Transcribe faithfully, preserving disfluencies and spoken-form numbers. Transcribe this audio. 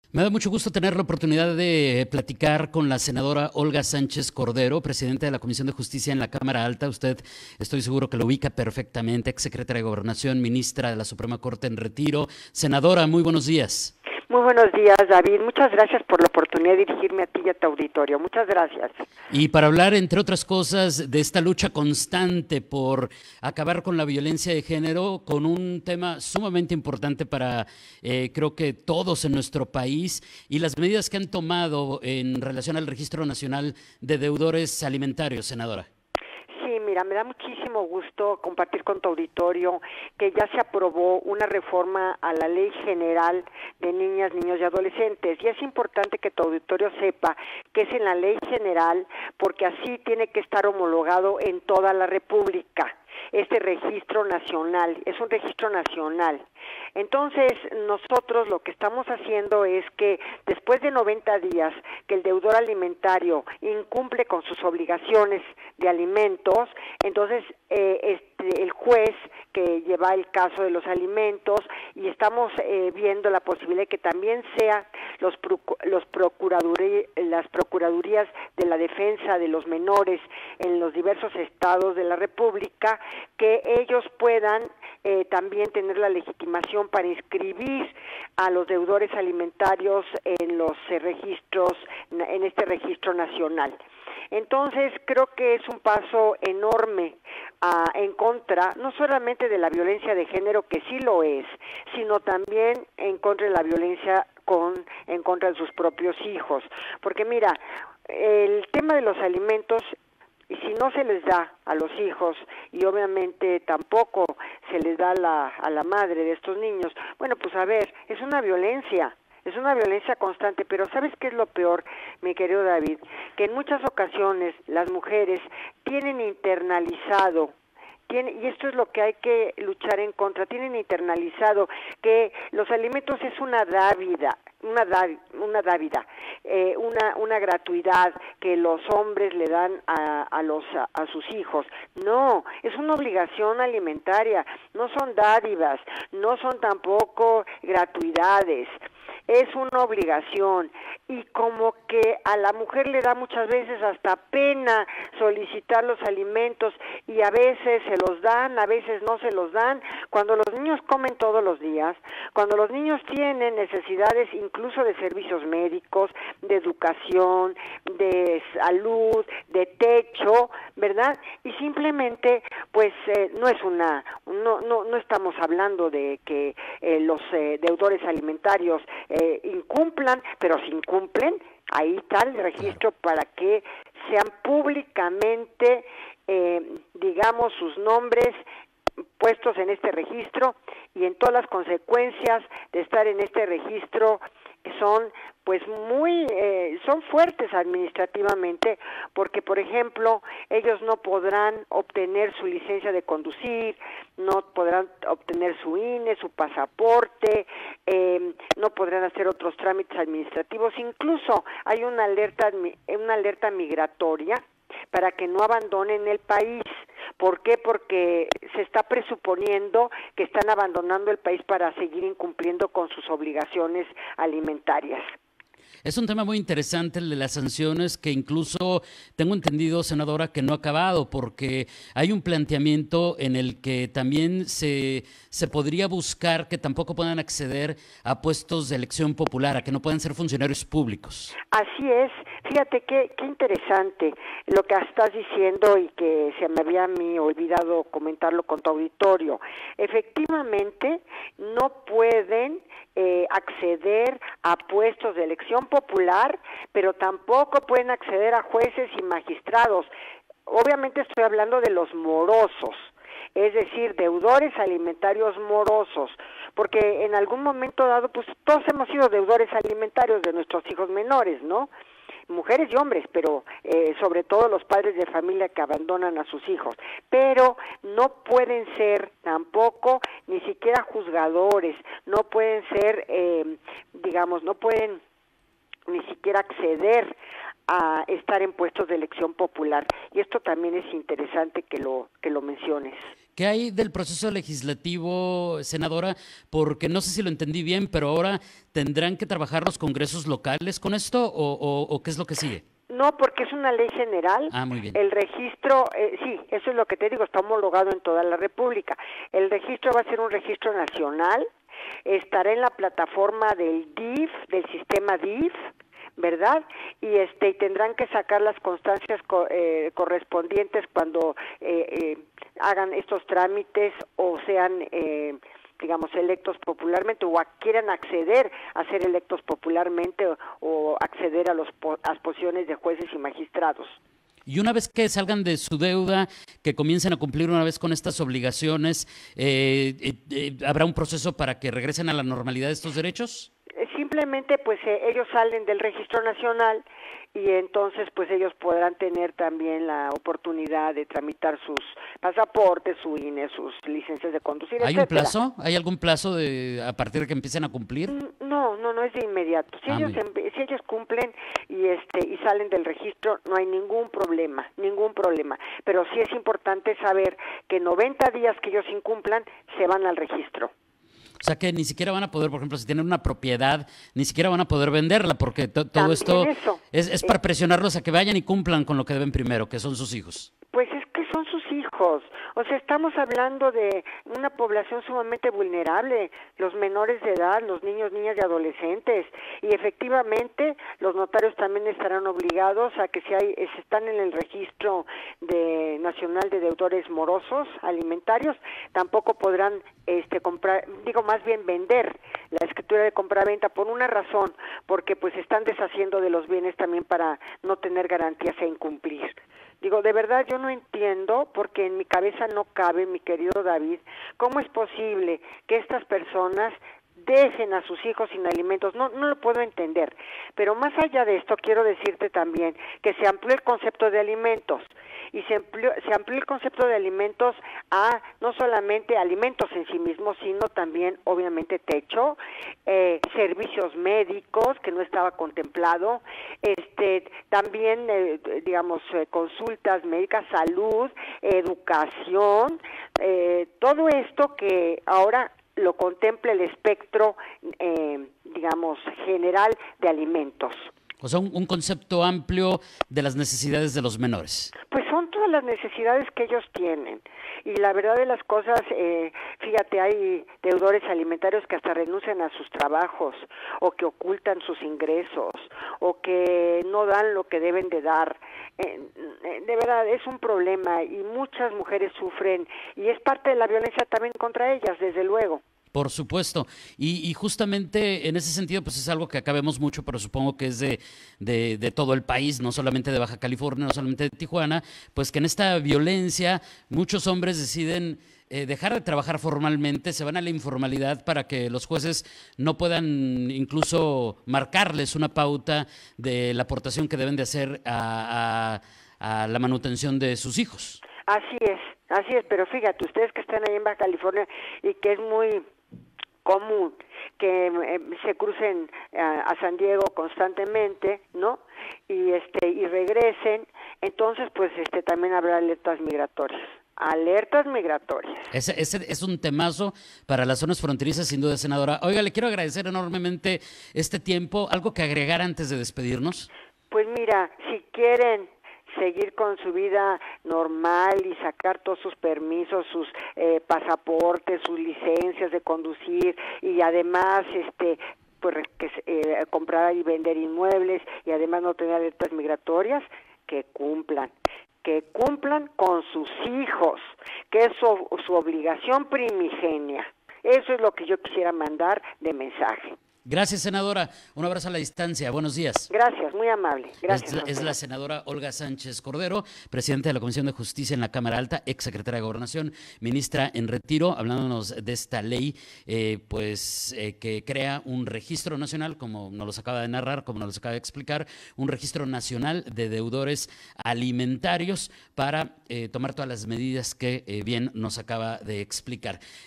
Me da mucho gusto tener la oportunidad de platicar con la senadora Olga Sánchez Cordero, presidenta de la Comisión de Justicia en la Cámara Alta. Usted, estoy seguro que lo ubica perfectamente, exsecretaria de Gobernación, ministra de la Suprema Corte en retiro. Senadora, muy buenos días. Muy buenos días, David. Muchas gracias por la oportunidad de dirigirme a ti y a tu auditorio. Muchas gracias. Y para hablar, entre otras cosas, de esta lucha constante por acabar con la violencia de género, con un tema sumamente importante para, eh, creo que todos en nuestro país, y las medidas que han tomado en relación al Registro Nacional de Deudores Alimentarios, senadora. Sí, mira, me da muchísimo gusto compartir con tu auditorio que ya se aprobó una reforma a la Ley General de Niñas, Niños y Adolescentes. Y es importante que tu auditorio sepa que es en la Ley General porque así tiene que estar homologado en toda la República. Este registro nacional, es un registro nacional. Entonces, nosotros lo que estamos haciendo es que después de noventa días que el deudor alimentario incumple con sus obligaciones de alimentos, entonces eh, este, el juez que lleva el caso de los alimentos, y estamos eh, viendo la posibilidad de que también sea los, los procuradurí, las procuradurías de la defensa de los menores en los diversos estados de la República, que ellos puedan eh, también tener la legitimación para inscribir a los deudores alimentarios en los eh, registros, en este registro nacional. Entonces, creo que es un paso enorme uh, en contra, no solamente de la violencia de género, que sí lo es, sino también en contra de la violencia con, en contra de sus propios hijos. Porque mira, el tema de los alimentos, y si no se les da a los hijos, y obviamente tampoco se les da a la, a la madre de estos niños, bueno, pues a ver, es una violencia. Es una violencia constante, pero ¿sabes qué es lo peor, mi querido David? Que en muchas ocasiones las mujeres tienen internalizado, tienen, y esto es lo que hay que luchar en contra, tienen internalizado que los alimentos es una dávida, una dávida, una, dávida, eh, una, una gratuidad que los hombres le dan a, a, los, a, a sus hijos. No, es una obligación alimentaria, no son dádivas, no son tampoco gratuidades. Es una obligación, y como que a la mujer le da muchas veces hasta pena solicitar los alimentos, y a veces se los dan, a veces no se los dan, cuando los niños comen todos los días, cuando los niños tienen necesidades incluso de servicios médicos, de educación, de salud, de techo, ¿verdad? Y simplemente, pues, eh, no es una, no, no, no estamos hablando de que eh, los eh, deudores alimentarios Eh, incumplan, pero si incumplen, ahí está el registro para que sean públicamente, eh, digamos, sus nombres puestos en este registro, y en todas las consecuencias de estar en este registro son pues muy, eh, son fuertes administrativamente, porque por ejemplo, ellos no podrán obtener su licencia de conducir, no podrán obtener su I N E, su pasaporte, eh, no podrán hacer otros trámites administrativos, incluso hay una alerta, una alerta migratoria para que no abandonen el país. ¿Por qué? Porque se está presuponiendo que están abandonando el país para seguir incumpliendo con sus obligaciones alimentarias. Es un tema muy interesante el de las sanciones, que incluso tengo entendido, senadora, que no ha acabado, porque hay un planteamiento en el que también se, se podría buscar que tampoco puedan acceder a puestos de elección popular, a que no puedan ser funcionarios públicos. Así es. Fíjate qué, qué interesante lo que estás diciendo, y que se me había a mí olvidado comentarlo con tu auditorio. Efectivamente, no pueden eh, acceder a puestos de elección popular, pero tampoco pueden acceder a jueces y magistrados. Obviamente estoy hablando de los morosos, es decir, deudores alimentarios morosos, porque en algún momento dado, pues todos hemos sido deudores alimentarios de nuestros hijos menores, ¿no? Mujeres y hombres, pero eh, sobre todo los padres de familia que abandonan a sus hijos, pero no pueden ser tampoco ni siquiera juzgadores, no pueden ser, eh, digamos, no pueden ni siquiera acceder a estar en puestos de elección popular, y esto también es interesante que lo que lo menciones. ¿Qué hay del proceso legislativo, senadora? Porque no sé si lo entendí bien, pero ahora tendrán que trabajar los congresos locales con esto o, o, o ¿qué es lo que sigue? No, porque es una ley general. Ah, muy bien. El registro, eh, sí, eso es lo que te digo, está homologado en toda la República. El registro va a ser un registro nacional, estará en la plataforma del D I F, del sistema D I F, ¿verdad? Y este y tendrán que sacar las constancias co eh, correspondientes cuando eh, eh, hagan estos trámites o sean eh, digamos, electos popularmente o a, quieran acceder a ser electos popularmente o, o acceder a, los, a las posiciones de jueces y magistrados. Y una vez que salgan de su deuda, que comiencen a cumplir una vez con estas obligaciones, eh, eh, eh, ¿habrá un proceso para que regresen a la normalidad de estos derechos? Simplemente pues eh, ellos salen del registro nacional y entonces pues ellos podrán tener también la oportunidad de tramitar sus pasaportes, su I N E, sus licencias de conducir, ¿Hay etcétera. un plazo? ¿Hay algún plazo de a partir de que empiecen a cumplir? No, no, no es de inmediato. Si ah, ellos si ellos cumplen y este y salen del registro, no hay ningún problema, ningún problema. Pero sí es importante saber que noventa días que ellos incumplan se van al registro. O sea que ni siquiera van a poder, por ejemplo, si tienen una propiedad, ni siquiera van a poder venderla, porque to todo esto eso. es, es para presionarlos a que vayan y cumplan con lo que deben primero, que son sus hijos. Pues es que son sus hijos. O sea, estamos hablando de una población sumamente vulnerable, los menores de edad, los niños, niñas y adolescentes. Y efectivamente, los notarios también estarán obligados a que si hay, si están en el registro de nacional de deudores morosos alimentarios, tampoco podrán este comprar, digo más bien vender la escritura de compraventa por una razón, porque pues están deshaciendo de los bienes también para no tener garantías e incumplir. Digo, de verdad yo no entiendo, porque en mi cabeza no cabe, mi querido David, cómo es posible que estas personas dejen a sus hijos sin alimentos. No, no lo puedo entender. Pero más allá de esto, quiero decirte también que se amplió el concepto de alimentos y se amplió, se amplió el concepto de alimentos a no solamente alimentos en sí mismos, sino también, obviamente, techo, eh, servicios médicos, que no estaba contemplado, este, también, eh, digamos, eh, consultas médicas, salud, educación, eh, todo esto que ahora lo contempla el espectro, eh, digamos, general de alimentos. O sea, un, un concepto amplio de las necesidades de los menores. Pues son todas las necesidades que ellos tienen. Y la verdad de las cosas, eh, fíjate, hay deudores alimentarios que hasta renuncian a sus trabajos, o que ocultan sus ingresos, o que no dan lo que deben de dar. Eh, de verdad, es un problema y muchas mujeres sufren, y es parte de la violencia también contra ellas, desde luego. Por supuesto, y, y justamente en ese sentido pues es algo que acá vemos mucho, pero supongo que es de, de, de todo el país, no solamente de Baja California, no solamente de Tijuana, pues que en esta violencia muchos hombres deciden eh, dejar de trabajar formalmente, se van a la informalidad para que los jueces no puedan incluso marcarles una pauta de la aportación que deben de hacer a, a, a la manutención de sus hijos. Así es, así es, pero fíjate, ustedes que están ahí en Baja California y que es muy común que eh, se crucen eh, a San Diego constantemente, ¿no? Y este y regresen, entonces pues este también habrá alertas migratorias. Alertas migratorias. Ese, ese es un temazo para las zonas fronterizas, sin duda, senadora. Oiga, le quiero agradecer enormemente este tiempo. ¿Algo que agregar antes de despedirnos? Pues mira, si quieren seguir con su vida normal y sacar todos sus permisos, sus eh, pasaportes, sus licencias de conducir y además este pues que eh, comprar y vender inmuebles y además no tener alertas migratorias, que cumplan, que cumplan con sus hijos, que es su, su obligación primigenia. Eso es lo que yo quisiera mandar de mensaje. Gracias, senadora. Un abrazo a la distancia. Buenos días. Gracias, muy amable. Gracias. Es, es la senadora Olga Sánchez Cordero, presidenta de la Comisión de Justicia en la Cámara Alta, ex secretaria de Gobernación, ministra en retiro, hablándonos de esta ley eh, pues eh, que crea un registro nacional, como nos los acaba de narrar, como nos los acaba de explicar, un registro nacional de deudores alimentarios para eh, tomar todas las medidas que eh, bien nos acaba de explicar.